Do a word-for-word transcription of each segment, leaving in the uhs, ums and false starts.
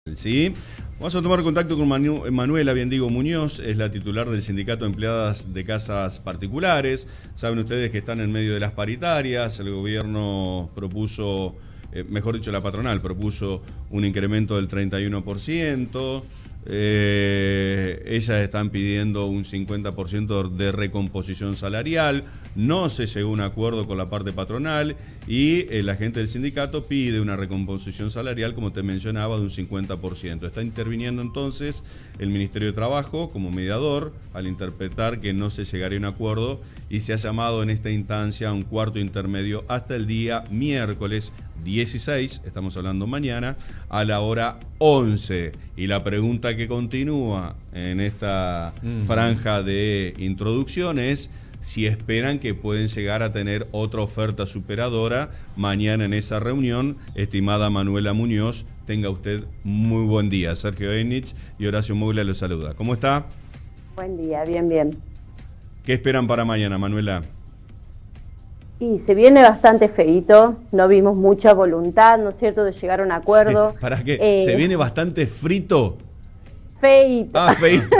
Sí, vamos a tomar contacto con Manu Manuela Biendigo Muñoz, es la titular del Sindicato de Empleadas de Casas Particulares. Saben ustedes que están en medio de las paritarias, el gobierno propuso, eh, mejor dicho la patronal, propuso un incremento del treinta y uno por ciento. Eh, ellas están pidiendo un cincuenta por ciento de recomposición salarial, no se llegó a un acuerdo con la parte patronal y eh, la gente del sindicato pide una recomposición salarial, como te mencionaba, de un cincuenta por ciento. Está interviniendo entonces el Ministerio de Trabajo como mediador al interpretar que no se llegaría a un acuerdo y se ha llamado en esta instancia a un cuarto intermedio hasta el día miércoles dieciséis, estamos hablando mañana, a la hora once. Y la pregunta que continúa en esta uh-huh. franja de introducción es si esperan que pueden llegar a tener otra oferta superadora mañana en esa reunión. Estimada Manuela Muñoz, tenga usted muy buen día. Sergio Einich y Horacio Moglia los saluda. ¿Cómo está? Buen día, bien, bien. ¿Qué esperan para mañana, Manuela? Y se viene bastante feíto, no vimos mucha voluntad, ¿no es cierto?, de llegar a un acuerdo. ¿Para qué? Eh, ¿Se viene bastante frito? Feíto. Ah, feíto.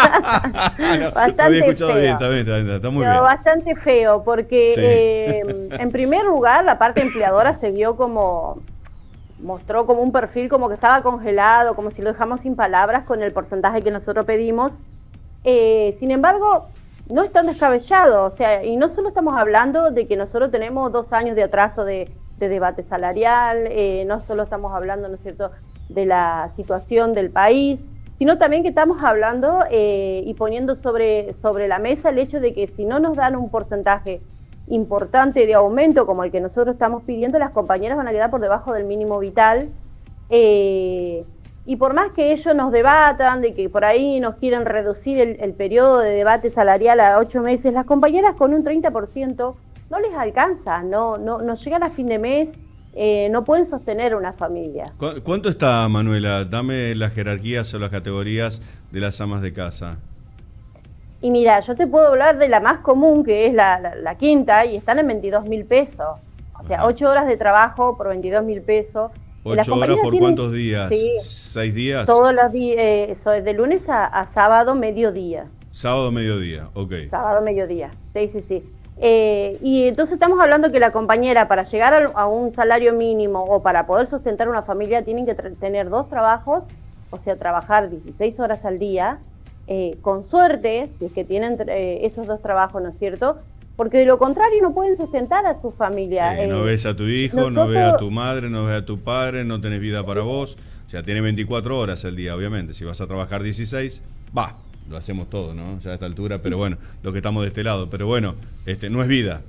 no, bastante había escuchado feo. bien, está bien, está bien, está muy no, bien. Bastante feo, porque sí. eh, en primer lugar la parte empleadora se vio como, mostró como un perfil como que estaba congelado, como si lo dejamos sin palabras con el porcentaje que nosotros pedimos. Eh, sin embargo, no es tan descabellado, o sea, y no solo estamos hablando de que nosotros tenemos dos años de atraso de, de debate salarial, eh, no solo estamos hablando, ¿no es cierto?, de la situación del país, sino también que estamos hablando eh, y poniendo sobre, sobre la mesa el hecho de que si no nos dan un porcentaje importante de aumento como el que nosotros estamos pidiendo, las compañeras van a quedar por debajo del mínimo vital. Eh, Y por más que ellos nos debatan, de que por ahí nos quieren reducir el, el periodo de debate salarial a ocho meses, las compañeras con un treinta por ciento no les alcanza, no, no, no llegan a fin de mes, eh, no pueden sostener una familia. ¿Cu ¿Cuánto está, Manuela? Dame las jerarquías o las categorías de las amas de casa. Y mira, yo te puedo hablar de la más común, que es la, la, la quinta, y están en veintidós mil pesos. O sea, ocho horas de trabajo por veintidós mil pesos. ¿Ocho horas por tienen, cuántos días? Sí, ¿Seis días? Todos los días, eh, de lunes a, a sábado, mediodía. Sábado, mediodía, ok. Sábado, mediodía, sí, sí, sí. Eh, y entonces estamos hablando que la compañera, para llegar a, a un salario mínimo o para poder sustentar una familia, tienen que tener dos trabajos, o sea, trabajar dieciséis horas al día, eh, con suerte, si es que tienen eh, esos dos trabajos, ¿no es cierto?, porque de lo contrario no pueden sustentar a su familia. Eh, no eh, ves a tu hijo, nosotros... no ves a tu madre, no ves a tu padre, no tenés vida para vos. O sea, tiene veinticuatro horas el día, obviamente. Si vas a trabajar dieciséis, va, lo hacemos todo, ¿no? Ya a esta altura, pero bueno, lo que estamos de este lado. Pero bueno, este no es vida.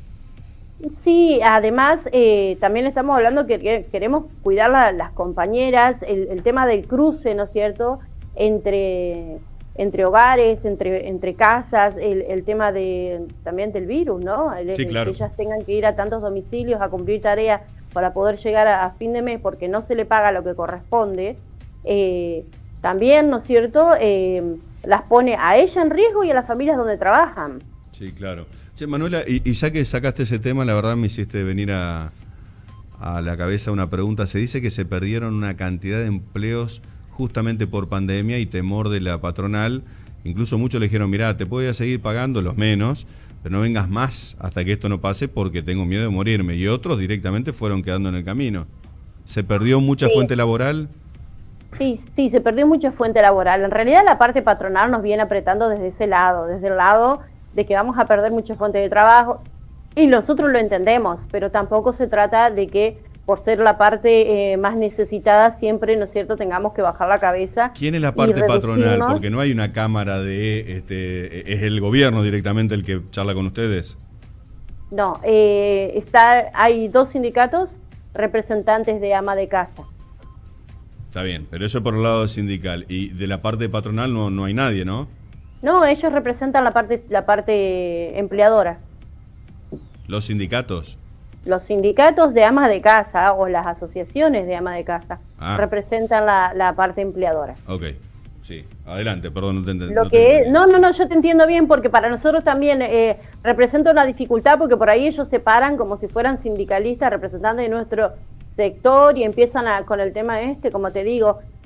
Sí, además eh, también estamos hablando que, que queremos cuidar a las compañeras, el, el tema del cruce, ¿no es cierto?, entre... entre hogares, entre, entre casas, el, el tema de también del virus, ¿no? El, sí, claro. Que ellas tengan que ir a tantos domicilios a cumplir tareas para poder llegar a, a fin de mes porque no se le paga lo que corresponde, eh, también, ¿no es cierto?, eh, las pone a ella en riesgo y a las familias donde trabajan. Sí, claro. Che, Manuela, y, y ya que sacaste ese tema, la verdad me hiciste venir a, a la cabeza una pregunta. Se dice que se perdieron una cantidad de empleos justamente por pandemia y temor de la patronal. Incluso muchos le dijeron, mirá, te voy a seguir pagando los menos, pero no vengas más hasta que esto no pase porque tengo miedo de morirme. Y otros directamente fueron quedando en el camino. ¿Se perdió mucha sí. fuente laboral? Sí, sí, se perdió mucha fuente laboral. En realidad la parte patronal nos viene apretando desde ese lado, desde el lado de que vamos a perder mucha fuente de trabajo. Y nosotros lo entendemos, pero tampoco se trata de que por ser la parte eh, más necesitada siempre, ¿no es cierto?, tengamos que bajar la cabeza. ¿Quién es la parte patronal? Porque no hay una cámara de... este ¿es el gobierno directamente el que charla con ustedes? No, eh, está, hay dos sindicatos representantes de ama de casa. Está bien, pero eso por el lado sindical. Y de la parte patronal no, no hay nadie, ¿no? No, ellos representan la parte, la parte empleadora. ¿Los sindicatos? Los sindicatos de amas de casa o las asociaciones de amas de casa ah. representan la, la parte empleadora. Ok, sí. Adelante, perdón, no te entendí. Lo no, que es, no, no, no, yo te entiendo bien porque para nosotros también eh, representa una dificultad porque por ahí ellos se paran como si fueran sindicalistas representantes de nuestro sector y empiezan a, con el tema este, como te digo,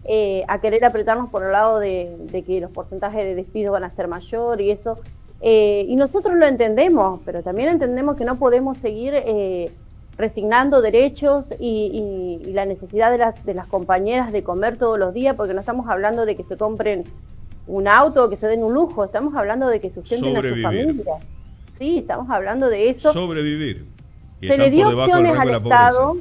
eh, a querer apretarnos por el lado de, de que los porcentajes de despido van a ser mayor y eso. Eh, y nosotros lo entendemos, pero también entendemos que no podemos seguir eh, resignando derechos y, y, y la necesidad de las, de las compañeras de comer todos los días, porque no estamos hablando de que se compren un auto o que se den un lujo, estamos hablando de que sustenten a su familia. Sí, estamos hablando de eso. Sobrevivir. Y se le dio opciones al Estado,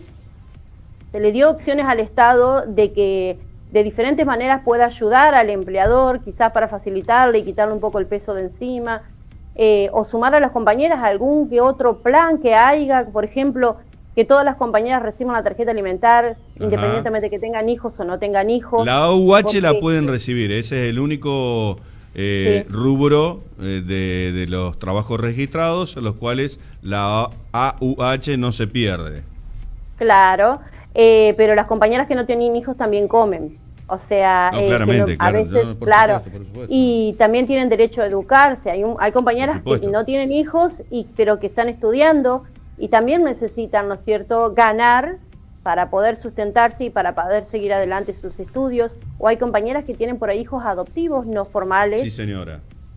se le dio opciones al Estado de que de diferentes maneras pueda ayudar al empleador, quizás para facilitarle y quitarle un poco el peso de encima, eh, o sumar a las compañeras a algún que otro plan que haya, por ejemplo, que todas las compañeras reciban la tarjeta alimentar, ajá, independientemente de que tengan hijos o no tengan hijos. La A U H la pueden recibir, ese es el único eh, sí. rubro eh, de, de los trabajos registrados, en los cuales la A U H no se pierde. Claro, eh, pero las compañeras que no tienen hijos también comen. O sea, no, eh, claramente, a claro, veces, no, por claro, supuesto, por supuesto. Y también tienen derecho a educarse. Hay, un, hay compañeras que no tienen hijos, y, pero que están estudiando y también necesitan, ¿no es cierto?, ganar para poder sustentarse y para poder seguir adelante sus estudios. O hay compañeras que tienen por ahí hijos adoptivos no formales. Sí, señora.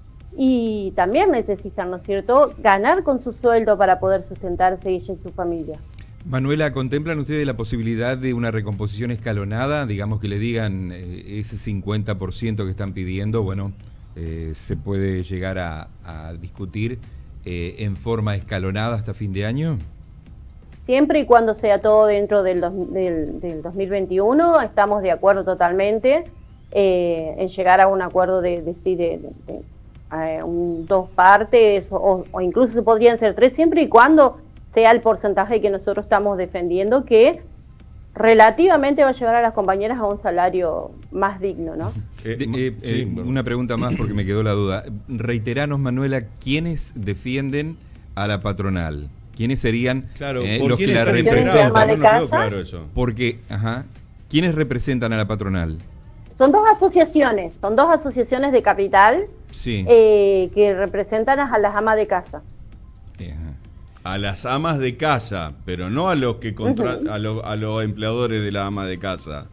Y también necesitan, ¿no es cierto?, ganar con su sueldo para poder sustentarse ella y su familia. Manuela, ¿contemplan ustedes la posibilidad de una recomposición escalonada? Digamos que le digan eh, ese cincuenta por ciento que están pidiendo, bueno, eh, se puede llegar a, a discutir eh, en forma escalonada hasta fin de año. Siempre y cuando sea todo dentro del, dos, del, del dos mil veintiuno, estamos de acuerdo totalmente eh, en llegar a un acuerdo de, de, de, de, de eh, un, dos partes o, o incluso se podrían ser tres, siempre y cuando sea el porcentaje que nosotros estamos defendiendo, que relativamente va a llevar a las compañeras a un salario más digno, ¿no? Eh, eh, sí, eh, bueno. Una pregunta más porque me quedó la duda. Reiteranos, Manuela, ¿quiénes defienden a la patronal? ¿Quiénes serían claro, eh, los que la representan? No claro eso. Porque, ajá, ¿quiénes representan a la patronal? Son dos asociaciones, son dos asociaciones de capital, sí, eh, que representan a las amas de casa. Ajá. A las amas de casa, pero no a los que contra uh-huh. a, lo, a los empleadores de la ama de casa.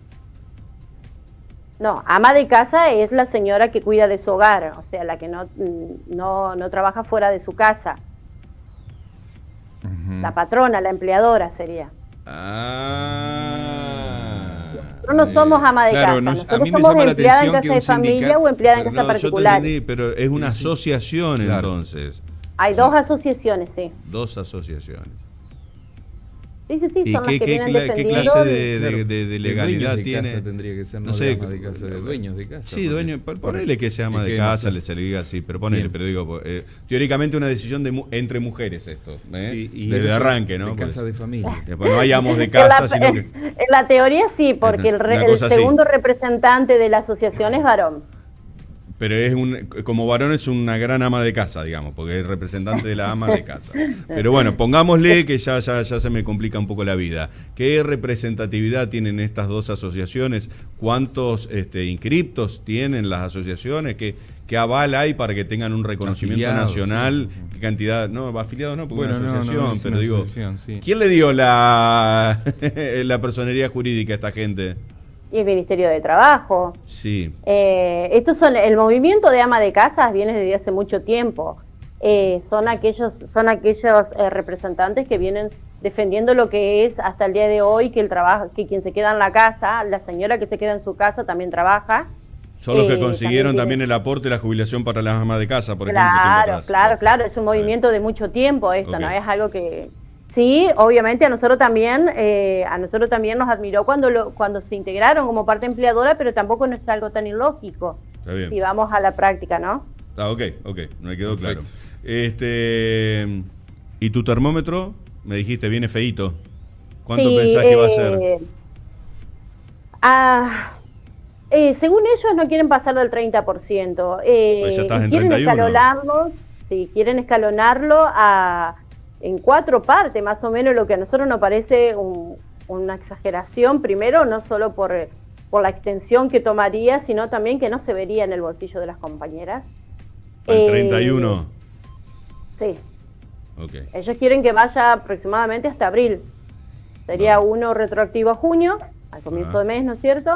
No, ama de casa es la señora que cuida de su hogar, o sea, la que no, no, no trabaja fuera de su casa. Uh-huh. La patrona, la empleadora sería. Ah. Nosotros no somos ama de claro, casa, nos, nosotros a mí me somos llama empleada la en casa de familia sindicato, o empleada en casa no, particular. Yo te entendí, pero es una asociación sí, entonces. Hay dos asociaciones, sí. Dos asociaciones. Sí, sí, sí, ¿Y son qué, las que qué, vienen qué clase de, de, de, de legalidad de tiene? Casa tendría que ser, no, no sé, de casa, de dueños de casa. Sí, dueño, ponele que se ama de casa, le se le diga así, pero ponele, pero digo, eh, teóricamente una decisión de mu entre mujeres esto, ¿eh? Sí, y desde arranque, ¿no? De casa pues, de familia. Después no hay amos de casa, la, sino que... En la teoría sí, porque el, re, el segundo así. representante de la asociación es varón. Pero es un, como varón es una gran ama de casa, digamos, porque es representante de la ama de casa. Pero bueno, pongámosle que ya, ya, ya se me complica un poco la vida. ¿Qué representatividad tienen estas dos asociaciones? ¿Cuántos este, inscriptos tienen las asociaciones? ¿Qué, qué aval hay para que tengan un reconocimiento afiliados, nacional? Sí. ¿Qué cantidad? No, afiliados no, porque bueno, es una asociación, no, no, pero digo, sí. ¿Quién le dio la, la personería jurídica a esta gente? Y el Ministerio de Trabajo. Sí. Eh, estos son el movimiento de ama de casas viene desde hace mucho tiempo. Eh, son aquellos, son aquellos eh, representantes que vienen defendiendo lo que es hasta el día de hoy que el trabajo, que quien se queda en la casa, la señora que se queda en su casa también trabaja. Son los que eh, consiguieron también, también el aporte y la jubilación para las amas de casa, por claro, ejemplo. Claro, claro, claro. Es un movimiento de mucho tiempo esto, okay. ¿no? Es algo que... Sí, obviamente a nosotros también, eh, a nosotros también nos admiró cuando lo, cuando se integraron como parte empleadora, pero tampoco no es algo tan ilógico. Está bien. Si vamos a la práctica, ¿no? Ah, ok, ok, me quedó Perfecto. claro. Este, ¿y tu termómetro? Me dijiste, viene feíto. ¿Cuánto sí, pensás eh, que va a ser? Ah, eh, según ellos no quieren pasar del treinta por ciento. Eh, pues ya estás en quieren treinta y uno. escalonarlo, sí, quieren escalonarlo a... en cuatro partes, más o menos, lo que a nosotros nos parece un, una exageración, primero, no solo por, por la extensión que tomaría, sino también que no se vería en el bolsillo de las compañeras. ¿Al eh, treinta y uno? Sí. Okay. Ellos quieren que vaya aproximadamente hasta abril. Sería no. uno retroactivo a junio, al comienzo ah. de mes, ¿no es cierto?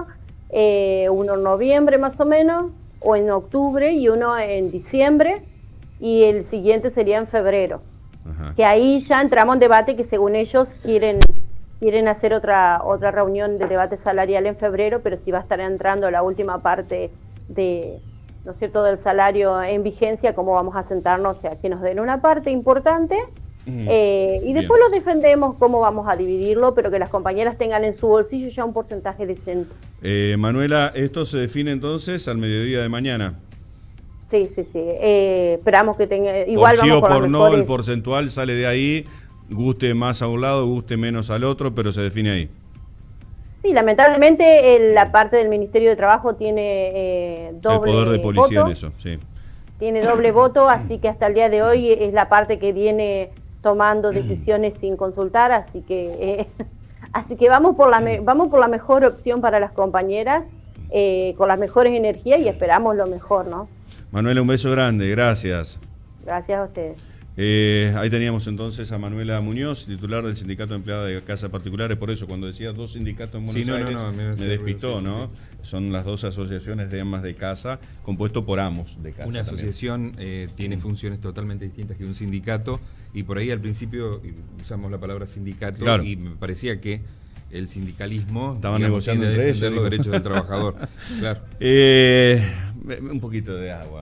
eh, uno en noviembre más o menos, o en octubre y uno en diciembre, y el siguiente sería en febrero. Ajá. Que ahí ya entramos en debate que según ellos quieren quieren hacer otra otra reunión de debate salarial en febrero, pero sí va a estar entrando la última parte de, ¿no es cierto?, del salario en vigencia, cómo vamos a sentarnos, o sea, que nos den una parte importante, mm, eh, y después bien. Los defendemos cómo vamos a dividirlo, pero que las compañeras tengan en su bolsillo ya un porcentaje decente. Eh, Manuela, ¿esto se define entonces al mediodía de mañana? Sí, sí, sí. Eh, esperamos que tenga... Igual por sí vamos o por, por no, mejores. El porcentual sale de ahí, guste más a un lado, guste menos al otro, pero se define ahí. Sí, lamentablemente el, la parte del Ministerio de Trabajo tiene eh, doble voto. El poder de policía voto, en eso, sí. Tiene doble voto, así que hasta el día de hoy es la parte que viene tomando decisiones sin consultar, así que eh, así que vamos por la me, vamos por la mejor opción para las compañeras, eh, con las mejores energías y esperamos lo mejor, ¿no? Manuela, un beso grande, gracias. Gracias a ustedes. Eh, ahí teníamos entonces a Manuela Muñoz, titular del Sindicato de Empleadas de Casas Particulares. Por eso, cuando decía dos sindicatos en Buenos sí, no, Aires, no, no, me, me despistó, ¿no? Sí, sí. Son las dos asociaciones de amas de casa, compuesto por amos de casa. Una asociación eh, tiene mm. funciones totalmente distintas que un sindicato, y por ahí al principio usamos la palabra sindicato, claro. Y me parecía que el sindicalismo estaban negociando entre ellos los derechos del trabajador. Claro. Eh, un poquito de agua.